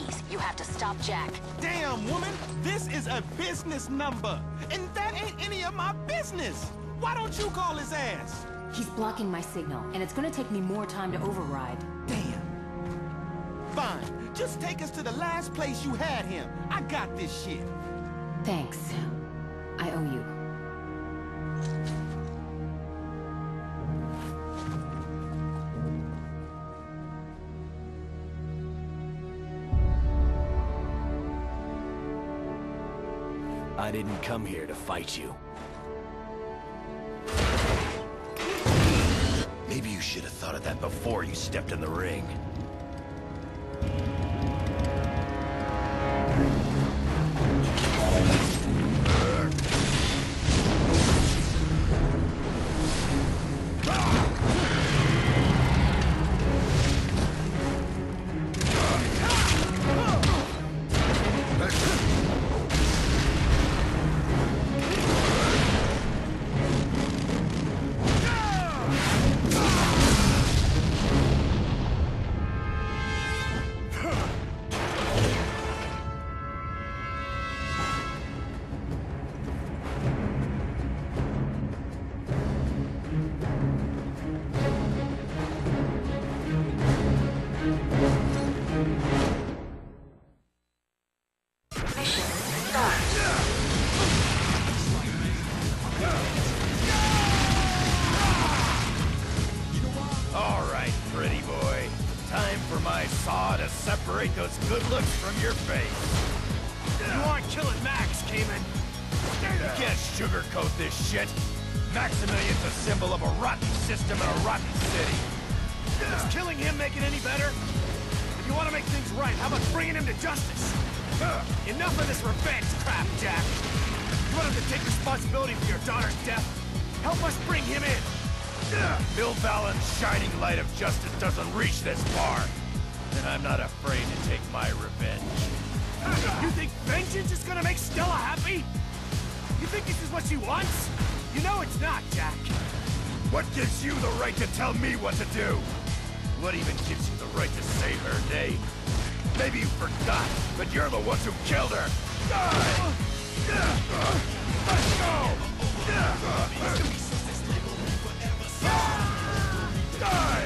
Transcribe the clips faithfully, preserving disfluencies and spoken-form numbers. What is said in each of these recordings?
Please, you have to stop Jack. Damn, woman! This is a business number, and that ain't any of my business! Why don't you call his ass? He's blocking my signal, and it's gonna take me more time to override. Damn. Fine, just take us to the last place you had him. I got this shit. Thanks. I owe you. I didn't come here to fight you. Maybe you should have thought of that before you stepped in the ring. Separate those good looks from your face. You aren't killing Max, Cayman. You can't sugarcoat this shit. Maximilian's a symbol of a rotten system and a rotten city. Does killing him make it any better? If you want to make things right, how about bringing him to justice? Enough of this revenge crap, Jack. You want him to take responsibility for your daughter's death? Help us bring him in. Bill Fallon's shining light of justice doesn't reach this far. And I'm not afraid to take my revenge. You think vengeance is gonna make Stella happy? You think this is what she wants? You know it's not, Jack. What gives you the right to tell me what to do? What even gives you the right to save her, Nate? Maybe you forgot, but you're the ones who killed her! Die! Let's go! Die!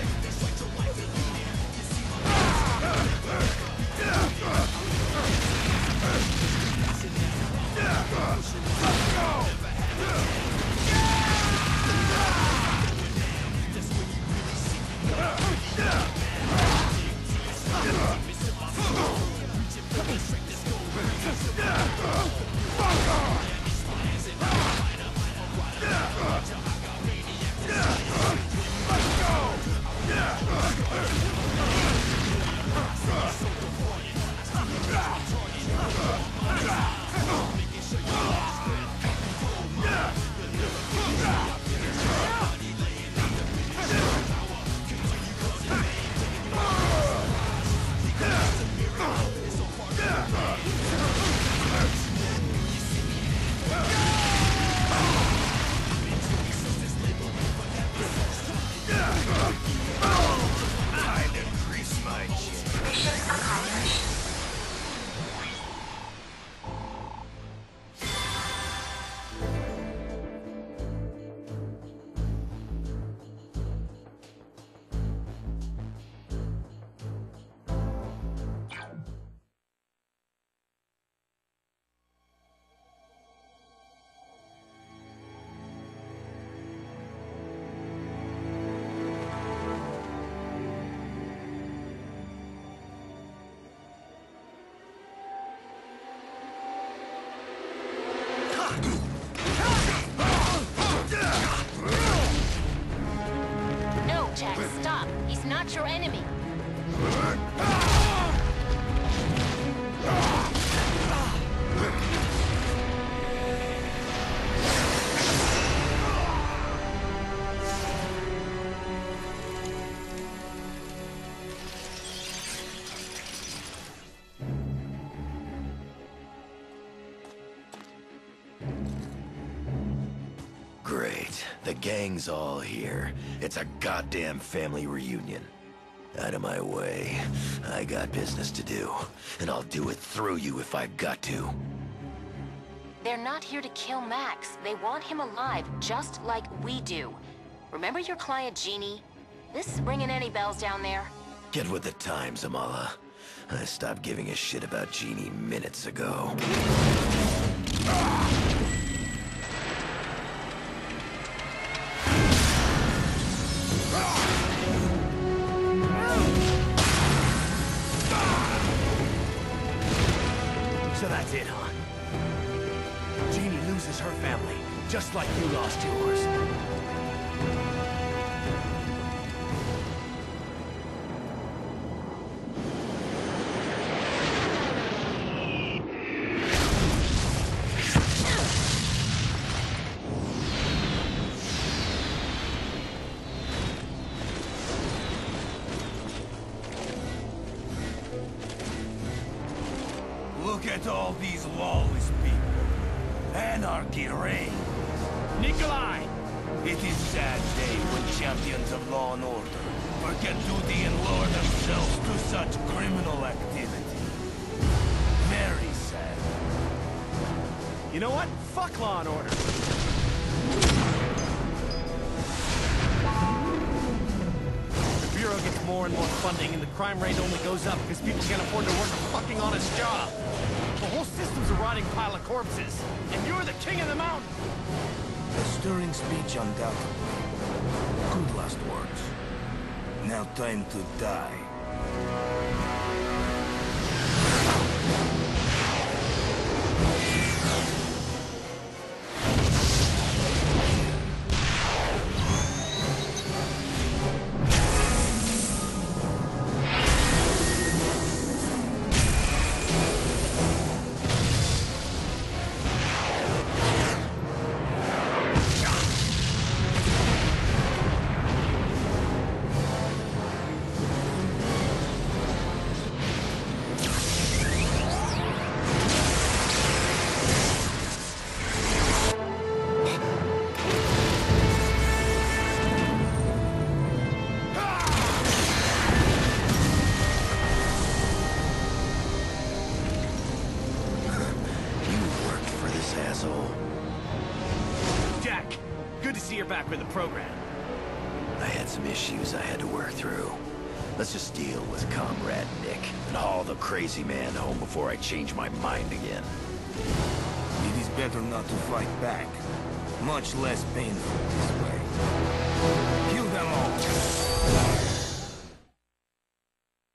No, Jack, stop. He's not your enemy. Great. The gang's all here. It's a goddamn family reunion. Out of my way. I got business to do, and I'll do it through you if I've got to. They're not here to kill Max. They want him alive, just like we do. Remember your client, Jeannie? This ringing any bells down there? Get with the times, Amala. I stopped giving a shit about Jeannie minutes ago. So that's it, huh? Jeannie loses her family, just like you lost yours. Look at all these lawless people. Anarchy reigns. Nikolai! It is sad day when champions of law and order forget duty and lower themselves to such criminal activity. Very sad. You know what? Fuck law and order. The Bureau gets more and more funding, and the crime rate only goes up because people can't afford to work a fucking honest job. The whole system's a rotting pile of corpses, and you're the king of the mountain! A stirring speech, undoubtedly. Good last words. Now time to die. Asshole. Jack, good to see you're back with the program. I had some issues I had to work through. Let's just deal with Comrade Nick and haul the crazy man home before I change my mind again. It is better not to fight back. Much less painful this way.